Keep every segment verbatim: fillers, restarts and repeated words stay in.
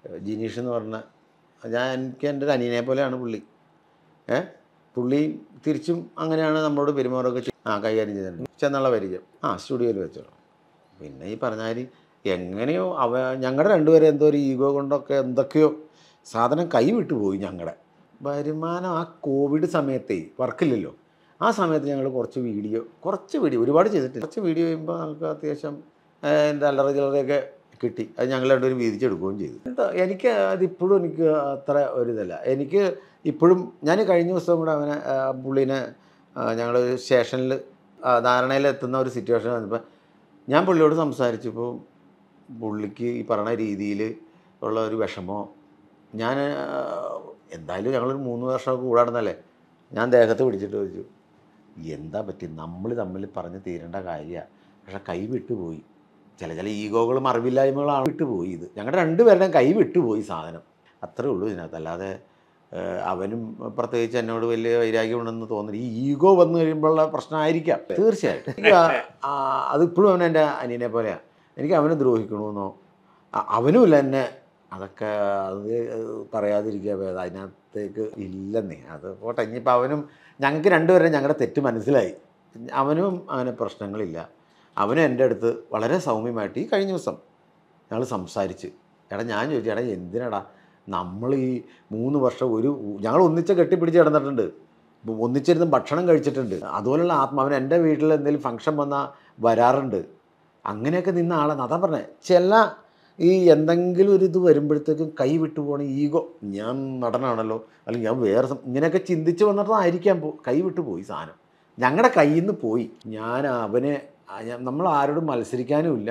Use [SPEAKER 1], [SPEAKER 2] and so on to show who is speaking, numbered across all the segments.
[SPEAKER 1] ജിനീഷ് എന്ന് പറഞ്ഞ ഞാൻ എനിക്ക് എൻ്റെ ഒരു അനിയനെ പോലെയാണ് പുള്ളി. ഏ പുള്ളി തിരിച്ചും അങ്ങനെയാണ് നമ്മളോട് പെരുമാറൊക്കെ ആ കൈകാര്യം ചെയ്തിട്ടുണ്ട്. ചെന്നുള്ള പരിചയം ആ സ്റ്റുഡിയോയിൽ വെച്ചോളൂ. പിന്നെ ഈ പറഞ്ഞാൽ എങ്ങനെയോ അവ ഞങ്ങളുടെ രണ്ടുപേരും എന്തോ ഒരു ഈഗോ കൊണ്ടൊക്കെ എന്തൊക്കെയോ സാധനം കൈ വിട്ടുപോയി. ഞങ്ങളുടെ വരുമാനം ആ കോവിഡ് സമയത്തേ വർക്കില്ലല്ലോ, ആ സമയത്ത് ഞങ്ങൾ കുറച്ച് വീഡിയോ കുറച്ച് വീഡിയോ ഒരുപാട് ചെയ്തിട്ടില്ല. കുറച്ച് വീഡിയോ ചെയ്യുമ്പോൾ നമുക്ക് അത്യാവശ്യം എൻ്റെ അല്ലറ ചില്ലറയൊക്കെ കിട്ടി. അത് ഞങ്ങൾ രണ്ടുപേരും വീതിച്ചെടുക്കുകയും ചെയ്തു. എന്താ എനിക്ക് അതിപ്പോഴും എനിക്ക് അത്ര ഒരിതല്ല. എനിക്ക് ഇപ്പോഴും ഞാൻ കഴിഞ്ഞ ദിവസം കൂടെ അവനെ പുള്ളീനെ ഞങ്ങൾ സ്റ്റേഷനിൽ ധാരണയിലെത്തുന്ന ഒരു സിറ്റുവേഷൻ വന്നപ്പോൾ ഞാൻ പുള്ളിയോട് സംസാരിച്ചപ്പോൾ പുള്ളിക്ക് ഈ പറഞ്ഞ രീതിയിൽ ഉള്ള ഒരു വിഷമോ ഞാൻ എന്തായാലും ഞങ്ങളൊരു മൂന്ന് വർഷമൊക്കെ കൂടാടുന്നല്ലേ ഞാൻ ദേഹത്ത് പിടിച്ചിട്ട് ചോദിച്ചു എന്താ പറ്റി, നമ്മൾ തമ്മിൽ പറഞ്ഞ് തീരേണ്ട കാര്യമാണ്, പക്ഷെ കൈ വിട്ടുപോയി. ചില ചില ഈഗോകളും അറിവില്ലായ്മകളാണ് വിട്ടുപോയി. ഇത് ഞങ്ങളുടെ രണ്ടുപേരുടെയും കൈ വിട്ടുപോയി സാധനം, അത്രേ ഉള്ളൂ ഇതിനകത്ത്. അല്ലാതെ അവനും പ്രത്യേകിച്ച് എന്നോട് വലിയ വൈരാഗ്യമുണ്ടെന്ന് തോന്നുന്നു. ഈ ഈഗോ വന്നു കഴിയുമ്പോഴുള്ള പ്രശ്നമായിരിക്കാം തീർച്ചയായിട്ടും. അതിപ്പോഴും അവൻ എൻ്റെ അനിയനെ പോലെയാണ്. എനിക്ക് അവനെ ദ്രോഹിക്കണമെന്നോ അവനുമില്ല എന്നെ അതൊക്കെ അത് പറയാതിരിക്കുക ഭേദം. അതിനകത്തേക്ക് ഇല്ലെന്നേ. അത് പോട്ടെ. ഇനിയിപ്പോൾ അവനും ഞങ്ങൾക്ക് രണ്ടുപേരും ഞങ്ങളുടെ തെറ്റ് മനസ്സിലായി. അവനും അങ്ങനെ പ്രശ്നങ്ങളില്ല. അവനും എൻ്റെ അടുത്ത് വളരെ സൗമ്യമായിട്ട് ഈ കഴിഞ്ഞ ദിവസം ഞങ്ങൾ സംസാരിച്ച് എടാ ഞാൻ ചോദിച്ചു എടാ എന്തിനാടാ നമ്മൾ ഈ മൂന്ന് വർഷം ഒരു ഞങ്ങൾ ഒന്നിച്ച് കെട്ടിപ്പിടിച്ച് കിടന്നിട്ടുണ്ട്, ഒന്നിച്ചിരുന്ന് ഭക്ഷണം കഴിച്ചിട്ടുണ്ട്. അതുപോലുള്ള ആത്മാവൻ എൻ്റെ വീട്ടിൽ എന്തെങ്കിലും ഫംഗ്ഷൻ വന്നാൽ വരാറുണ്ട്. അങ്ങനെയൊക്കെ നിന്ന ആളാണ്. അതാ പറഞ്ഞത് ചില ഈ എന്തെങ്കിലും ഒരു ഇത് വരുമ്പോഴത്തേക്കും കൈ വിട്ടു പോകണ ഈഗോ, ഞാൻ നടനാണല്ലോ അല്ലെങ്കിൽ ഞാൻ വേറെ ഇങ്ങനെയൊക്കെ ചിന്തിച്ച് വന്നിട്ടായിരിക്കാം പോ കൈ വിട്ടു പോയി സാധനം. ഞങ്ങളുടെ കയ്യിൽ നിന്ന് പോയി. ഞാൻ അവനെ നമ്മൾ ആരോടും മത്സരിക്കാനുമില്ല.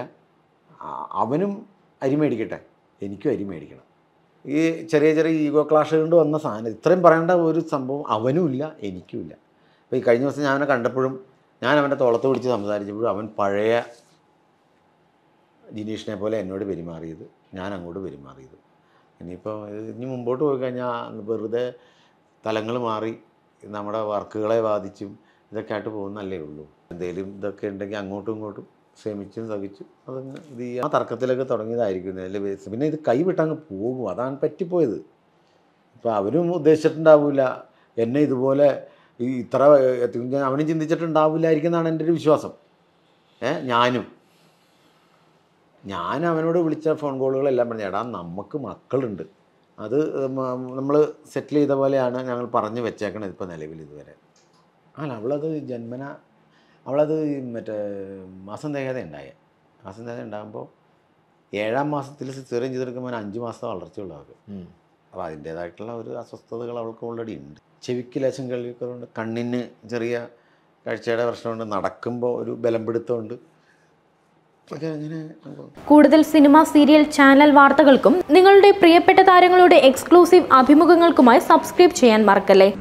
[SPEAKER 1] അവനും അരി മേടിക്കട്ടെ, എനിക്കും അരി മേടിക്കണം. ഈ ചെറിയ ചെറിയ ഈഗോ ക്ലാഷ് കൊണ്ട് വന്ന സാധനം ഇത്രയും പറയേണ്ട ഒരു സംഭവം അവനുമില്ല എനിക്കുമില്ല. അപ്പോൾ ഈ കഴിഞ്ഞ ദിവസം ഞാൻ അവനെ കണ്ടപ്പോഴും ഞാൻ അവൻ്റെ തോളത്ത് പിടിച്ച് സംസാരിച്ചപ്പോഴും അവൻ പഴയ ജിനീഷിനെ പോലെ എന്നോട് പെരുമാറിയത്, ഞാൻ അങ്ങോട്ട് പെരുമാറിയത്. ഇനിയിപ്പോൾ ഇനി മുമ്പോട്ട് പോയി കഴിഞ്ഞാൽ വെറുതെ തലങ്ങൾ മാറി നമ്മുടെ വർക്കുകളെ ബാധിച്ചും ഇതൊക്കെ ആയിട്ട് പോകുന്നല്ലേ ഉള്ളൂ. എന്തെങ്കിലും ഇതൊക്കെ ഉണ്ടെങ്കിൽ അങ്ങോട്ടും ഇങ്ങോട്ടും ക്ഷമിച്ചും സഹിച്ചും അതങ്ങ് ഇത് ചെയ്യാം. ആ തർക്കത്തിലൊക്കെ തുടങ്ങിയതായിരിക്കും അതിൻ്റെ ബേസ്. പിന്നെ ഇത് കൈവിട്ടങ്ങ് പോകും, അതാണ് പറ്റിപ്പോയത്. ഇപ്പോൾ അവരും ഉദ്ദേശിച്ചിട്ടുണ്ടാവില്ല എന്നെ ഇതുപോലെ ഈ ഇത്ര അവനും ചിന്തിച്ചിട്ടുണ്ടാവില്ലായിരിക്കും എന്നാണ് എൻ്റെ ഒരു വിശ്വാസം. ഏ ഞാനും ഞാൻ അവനോട് വിളിച്ച ഫോൺ കോളുകളെല്ലാം പറഞ്ഞു എടാ നമുക്ക് മക്കളുണ്ട്, അത് നമ്മൾ സെറ്റിൽ ചെയ്ത പോലെയാണ് ഞങ്ങൾ പറഞ്ഞു വെച്ചേക്കണത് ഇപ്പോൾ നിലവിൽ ഇതുവരെ. അല്ല അവളത് ജന്മന അവളത് മറ്റേ മാസം തികയാതെ ഉണ്ടായ മാസം തികയാതെ ഉണ്ടാകുമ്പോൾ ഏഴാം മാസത്തിൽ സിസേറിയൻ ചെയ്തെടുക്കുമ്പോൾ അഞ്ച് മാസത്തെ വളർച്ചയുള്ളവർക്ക്. അപ്പോൾ അതിൻ്റേതായിട്ടുള്ള ഒരു അസ്വസ്ഥതകൾ അവൾക്ക് ഓൾറെഡി ഉണ്ട്. ചെവിക്ക് ലേശം കേൾവിക്കുറവുണ്ട്, കണ്ണിന് ചെറിയ കാഴ്ചയുടെ പ്രശ്നമുണ്ട്, നടക്കുമ്പോൾ ഒരു ബലം പിടുത്തമുണ്ട്.
[SPEAKER 2] കൂടുതൽ സിനിമ, സീരിയൽ, ചാനൽ വാർത്തകൾക്കും നിങ്ങളുടെ പ്രിയപ്പെട്ട താരങ്ങളുടെ എക്സ്ക്ലൂസീവ് അഭിമുഖങ്ങൾക്കുമായി സബ്സ്ക്രൈബ് ചെയ്യാൻ മറക്കല്ലേ.